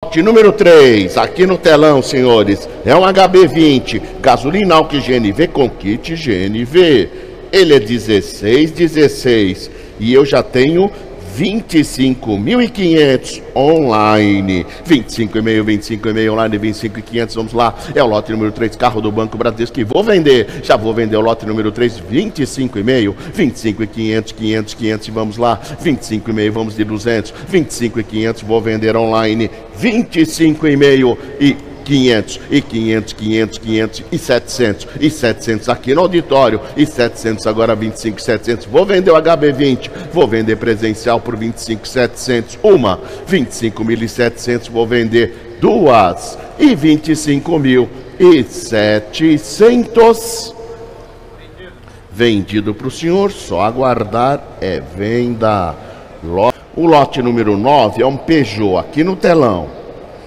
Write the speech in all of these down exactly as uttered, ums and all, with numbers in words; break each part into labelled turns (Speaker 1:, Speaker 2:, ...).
Speaker 1: Lote número três, aqui no telão, senhores, é um H B vinte, gasolina Alck G N V com kit G N V. Ele é dezesseis, dezesseis e eu já tenho vinte e cinco mil e quinhentos online. vinte e cinco e meio, vinte e cinco e meio online, vinte e cinco mil e quinhentos, vamos lá. É o lote número três, carro do Banco Bradesco que vou vender. Já vou vender o lote número três, vinte e cinco e meio, vinte e cinco mil e quinhentos, quinhentos, quinhentos e vamos lá. vinte e cinco e meio, vamos de duzentos, vinte e cinco mil e quinhentos, vou vender online. vinte e cinco e meio e quinhentos, e quinhentos, quinhentos, quinhentos e setecentos, e setecentos aqui no auditório, e setecentos agora, vinte e cinco, setecentos, vou vender o H B vinte, vou vender presencial por vinte e cinco, setecentos, uma, vinte e cinco mil e setecentos, vou vender duas, e vinte e cinco mil e setecentos, vendido para o senhor, só aguardar, é venda. O lote número nove é um Peugeot, aqui no telão.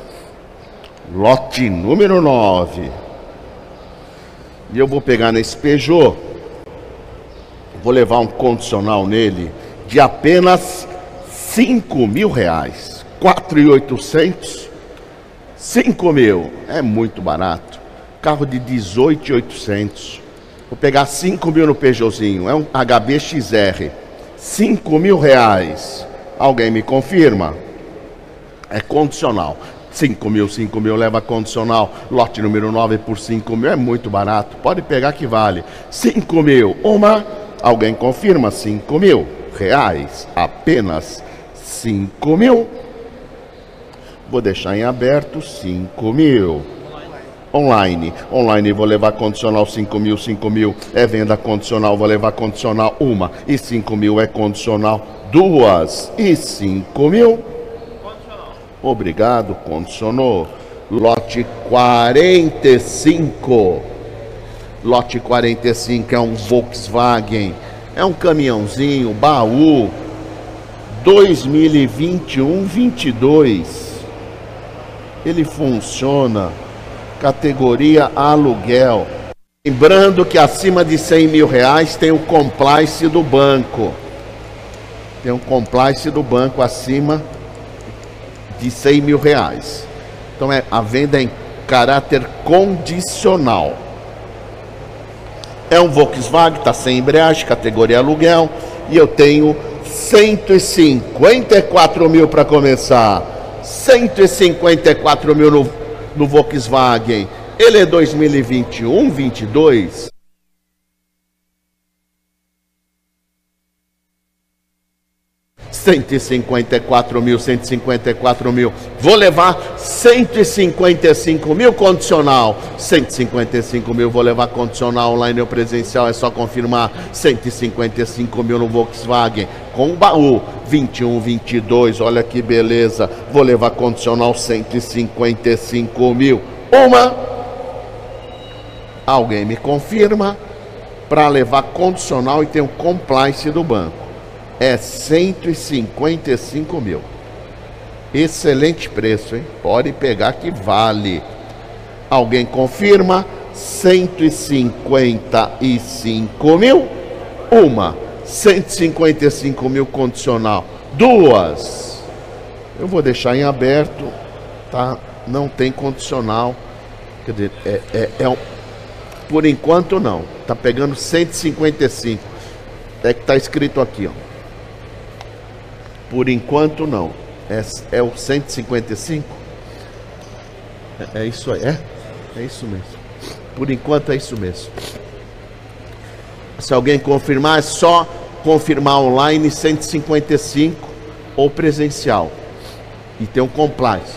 Speaker 1: Lote número nove. E eu vou pegar nesse Peugeot, vou levar um condicional nele de apenas cinco mil reais. quatro mil e oitocentos, cinco mil. É muito barato. Carro de dezoito mil e oitocentos. Vou pegar cinco mil no Peugeotzinho. É um H B X R. cinco mil reais. Alguém me confirma? É condicional. cinco mil, cinco mil, leva condicional. Lote número nove por cinco mil, é muito barato. Pode pegar que vale. cinco mil, uma. Alguém confirma? cinco mil reais. Apenas cinco mil. Vou deixar em aberto, cinco mil. Online. Online vou levar condicional cinco mil, cinco mil. É venda condicional, vou levar condicional uma. E cinco mil é condicional duas. E cinco mil. Obrigado, condicionou. Lote quarenta e cinco. Lote quarenta e cinco é um Volkswagen. É um caminhãozinho, baú. dois mil e vinte e um, vinte e dois. Ele funciona. Categoria aluguel. Lembrando que acima de cem mil reais tem o compliance do banco. Tem um compliance do banco acima de cem mil reais. Então é, a venda é em caráter condicional. É um Volkswagen, está sem embreagem, categoria aluguel. E eu tenho cento e cinquenta e quatro mil para começar. cento e cinquenta e quatro mil no, no Volkswagen. Ele é dois mil e vinte e um, vinte e dois. cento e cinquenta e quatro mil, cento e cinquenta e quatro mil. Vou levar cento e cinquenta e cinco mil condicional. cento e cinquenta e cinco mil, vou levar condicional online ou presencial, é só confirmar. cento e cinquenta e cinco mil no Volkswagen com baú. vinte e um, vinte e dois, olha que beleza. Vou levar condicional cento e cinquenta e cinco mil. Uma. Alguém me confirma para levar condicional e ter um compliance do banco. É cento e cinquenta e cinco mil. Excelente preço, hein? Pode pegar que vale. Alguém confirma? cento e cinquenta e cinco mil. Uma. cento e cinquenta e cinco mil condicional. Duas. Eu vou deixar em aberto, tá? Não tem condicional. Quer dizer, é, é, é um... por enquanto não. Tá pegando cento e cinquenta e cinco. É que tá escrito aqui, ó. Por enquanto não. É, é o cento e cinquenta e cinco? É, é isso aí, é? É isso mesmo. Por enquanto é isso mesmo. Se alguém confirmar, é só confirmar online cento e cinquenta e cinco ou presencial. E tem um compliance.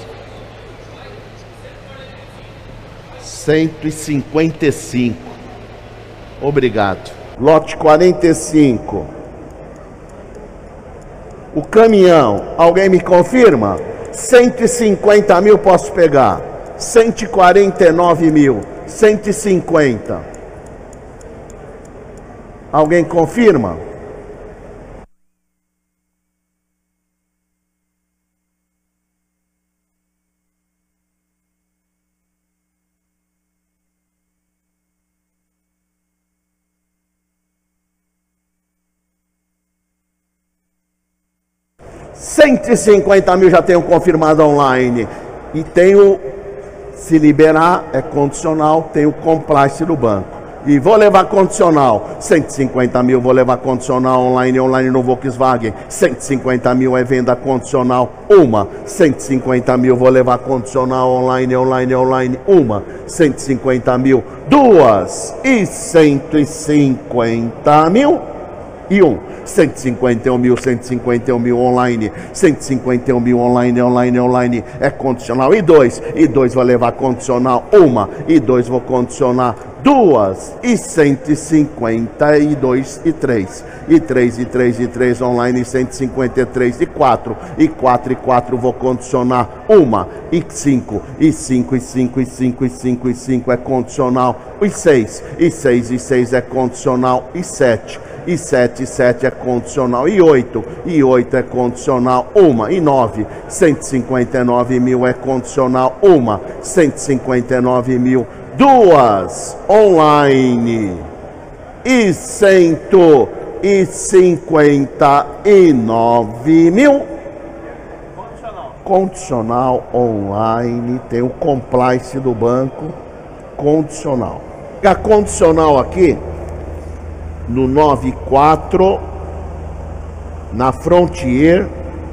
Speaker 1: cento e cinquenta e cinco. Obrigado. Lote quarenta e cinco. O caminhão, alguém me confirma? cento e cinquenta mil posso pegar. cento e quarenta e nove mil. cento e cinquenta. Alguém confirma? cento e cinquenta mil já tenho confirmado online. E tem o, se liberar, é condicional, tem o compliance do banco. E vou levar condicional, cento e cinquenta mil, vou levar condicional online, online no Volkswagen, cento e cinquenta mil é venda condicional, uma, cento e cinquenta mil, vou levar condicional online, online, online, uma, cento e cinquenta mil, duas, e cento e cinquenta mil, e um, cento e cinquenta e um mil, cento e cinquenta e um mil online, cento e cinquenta e um mil online, online, online, é condicional, e dois, e dois vou levar condicional, uma, e dois vou condicionar, duas, e cento e cinquenta e dois, e três, e três, e três, e três online, cento e cinquenta e três, e quatro, e quatro, e quatro vou condicionar, uma, e cinco, e cinco, e cinco, e cinco, e cinco, e cinco é condicional, e seis, e seis, e seis é condicional, e sete, e sete, e sete é condicional, e oito, e oito é condicional, uma, e nove, cento e cinquenta e nove mil é condicional, uma, cento e cinquenta e nove mil, duas, online, e cento e cinquenta e nove mil, condicional. Condicional online, tem o compliance do banco, condicional. A condicional aqui, no noventa e quatro, na Frontier,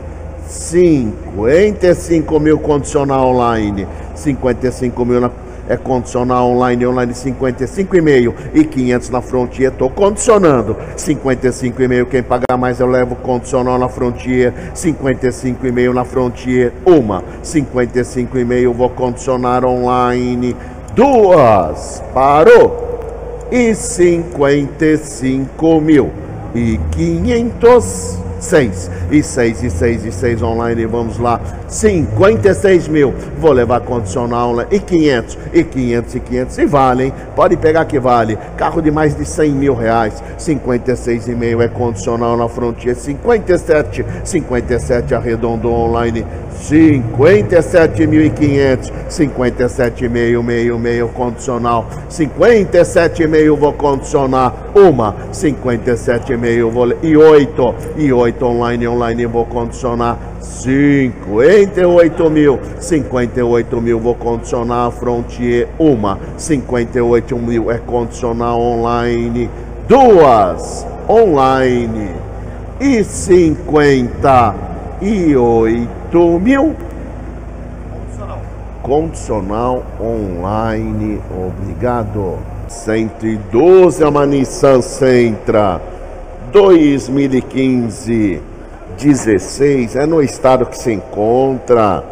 Speaker 1: cinquenta e cinco mil condicional online, cinquenta e cinco mil na, é condicional online, online cinquenta e cinco e meio e quinhentos na Frontier, tô condicionando, cinquenta e cinco e meio, quem pagar mais eu levo condicional na Frontier, cinquenta e cinco e meio na Frontier, uma, cinquenta e cinco e meio vou condicionar online, duas, parou, e cinquenta e cinco mil e quinhentos, seis, e seis, e seis, e seis online, vamos lá, cinquenta e seis mil, vou levar condicional online, e quinhentos, e quinhentos, e quinhentos, e vale, hein? Pode pegar que vale, carro de mais de cem mil reais, cinquenta e seis e meio é condicional na Frontier, cinquenta e sete, cinquenta e sete arredondou online, cinquenta e sete mil e quinhentos, cinquenta e sete e meio, meio, meio condicional, cinquenta e sete e meio vou condicionar, uma, cinquenta e sete e meio vou, e oito, e oito online, online vou condicionar, cinquenta e oito mil, cinquenta e oito mil vou condicionar a Frontier, uma, cinquenta e oito mil é condicional online, duas, online, e cinquenta e oito mil, condicional, condicional online, obrigado, cento e doze é uma Nissan Sentra, dois mil e quinze, dezesseis, é no estado que se encontra.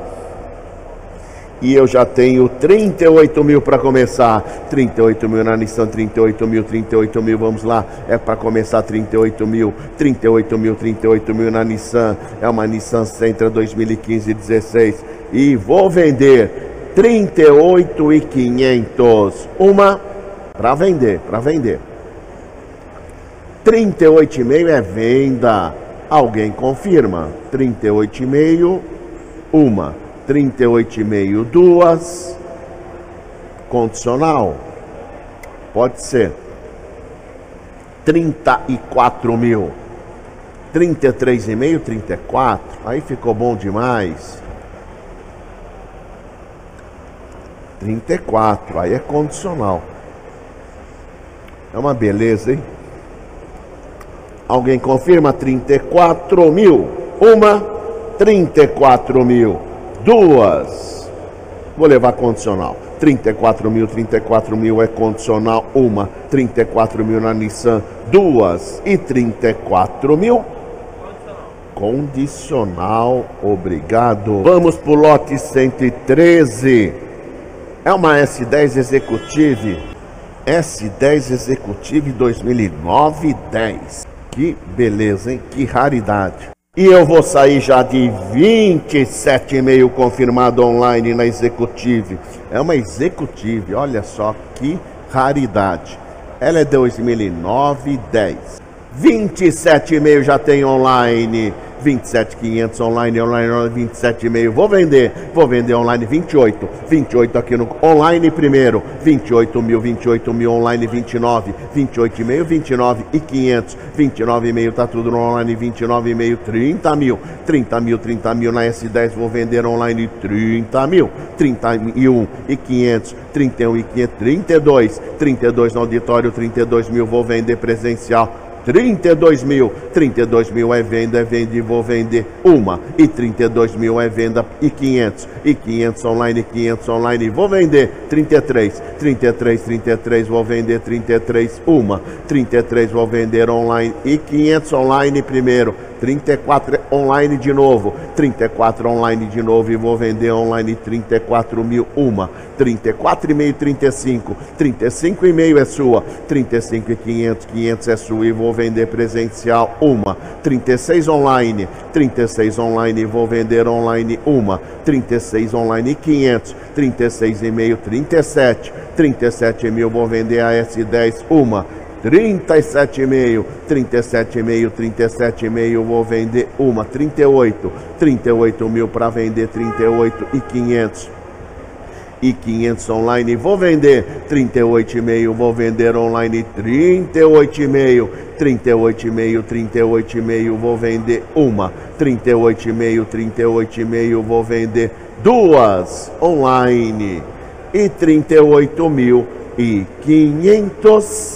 Speaker 1: E eu já tenho trinta e oito mil para começar. trinta e oito mil na Nissan, trinta e oito mil, trinta e oito mil, vamos lá. É para começar trinta e oito mil, trinta e oito mil, trinta e oito mil na Nissan. É uma Nissan Sentra dois mil e quinze, dezesseis. E vou vender trinta e oito mil e quinhentos. Uma para vender, para vender. trinta e oito e meio é venda. Alguém confirma? trinta e oito e meio, uma. trinta e oito e meio, duas. Condicional? Pode ser. trinta e quatro mil. trinta e três e meio, trinta e quatro. Aí ficou bom demais. trinta e quatro, aí é condicional. É uma beleza, hein? Alguém confirma? trinta e quatro mil. Uma, trinta e quatro mil. Duas. Vou levar condicional. trinta e quatro mil, trinta e quatro mil é condicional. Uma, trinta e quatro mil na Nissan. Duas e trinta e quatro mil. Condicional, obrigado. Vamos pro lote cento e treze. É uma S dez Executive. S dez Executive dois mil e nove dez. Que beleza, hein? Que raridade. E eu vou sair já de vinte e sete e meio confirmado online na Executive. É uma Executive, olha só que raridade. Ela é dois mil e nove dez. vinte e sete e meio já tem online. vinte e sete mil e quinhentos online, online, vinte e sete e meio, vou vender, vou vender online vinte e oito, vinte e oito aqui no online primeiro, vinte e oito mil, vinte e oito mil online vinte e nove, vinte e oito e meio, vinte e nove e quinhentos, vinte e nove e meio tá tudo no online, vinte e nove e meio, trinta mil, trinta mil, trinta mil na S dez, vou vender online trinta mil, trinta e um e quinhentos, trinta e um e quinhentos, trinta e dois, trinta e dois no auditório, trinta e dois mil, vou vender presencial, trinta e dois mil, trinta e dois mil é venda, é venda e vou vender uma, e trinta e dois mil é venda, e quinhentos, e quinhentos online, quinhentos online, vou vender trinta e três, trinta e três, trinta e três, vou vender trinta e três, uma, trinta e três vou vender online, e quinhentos online primeiro, trinta e quatro online de novo, trinta e quatro online de novo e vou vender online trinta e quatro mil, uma, trinta e quatro e meio, trinta e cinco, trinta e cinco e meio é sua, trinta e cinco e quinhentos, quinhentos é sua e vou vender presencial, uma, trinta e seis online, trinta e seis online e vou vender online, uma, trinta e seis online e quinhentos, trinta e seis e meio, trinta e sete, trinta e sete mil vou vender a S dez, uma, trinta e sete e meio, trinta e sete e meio, trinta e sete e meio vou vender uma, trinta e oito, trinta e oito mil para vender, trinta e oito e quinhentos, e quinhentos online vou vender, trinta e oito e meio vou vender online, trinta e oito e meio, trinta e oito e meio, trinta e oito e meio vou vender uma, trinta e oito e meio, trinta e oito e meio vou vender duas online, e trinta e oito mil e quinhentos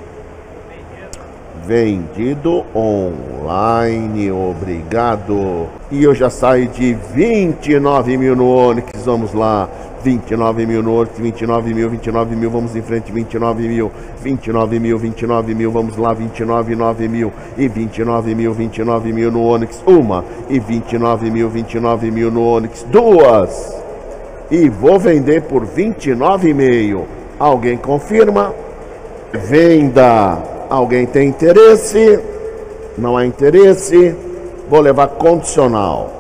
Speaker 1: vendido online, obrigado. E eu já saio de vinte e nove mil no Onix, vamos lá, vinte e nove mil no Onix, vinte e nove mil, vinte e nove mil, vamos em frente, vinte e nove mil, vinte e nove mil, vinte e nove mil, vamos lá, vinte e nove, nove mil, e vinte e nove mil, vinte e nove mil no Onix, uma, e vinte e nove mil, vinte e nove mil no Onix, duas, e vou vender por vinte e nove e meio. Alguém confirma? Venda. Alguém tem interesse? Não há interesse? Vou levar condicional.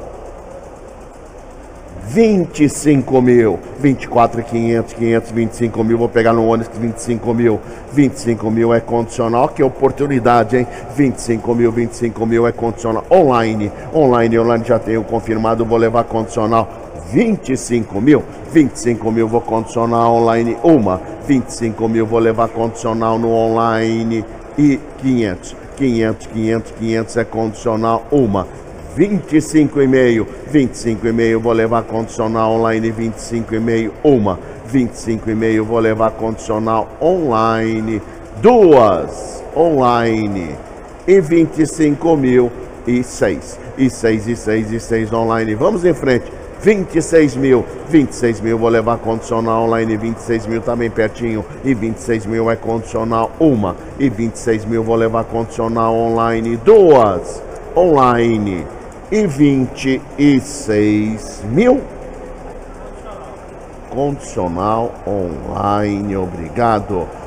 Speaker 1: vinte e cinco mil, vinte e quatro mil e quinhentos, quinhentos, vinte e cinco mil, vou pegar no Onix vinte e cinco mil, vinte e cinco mil é condicional, que oportunidade, hein? vinte e cinco mil, vinte e cinco mil é condicional, online, online, online já tenho confirmado, vou levar condicional, vinte e cinco mil, vinte e cinco mil vou condicionar online, uma, vinte e cinco mil vou levar condicional no online, e quinhentos, quinhentos, quinhentos, quinhentos é condicional, uma, vinte e cinco e meio, vinte e cinco e meio vou levar condicional online, vinte e cinco e meio, uma, vinte e cinco e meio vou levar condicional online, duas, online, e vinte e cinco mil e seis, e seis, e seis, e seis online, vamos em frente, vinte e seis mil, vinte e seis mil vou levar condicional online, vinte e seis mil tá bem pertinho, e vinte e seis mil é condicional, uma, e vinte e seis mil vou levar condicional online, duas, online, e vinte e seis mil condicional online, obrigado.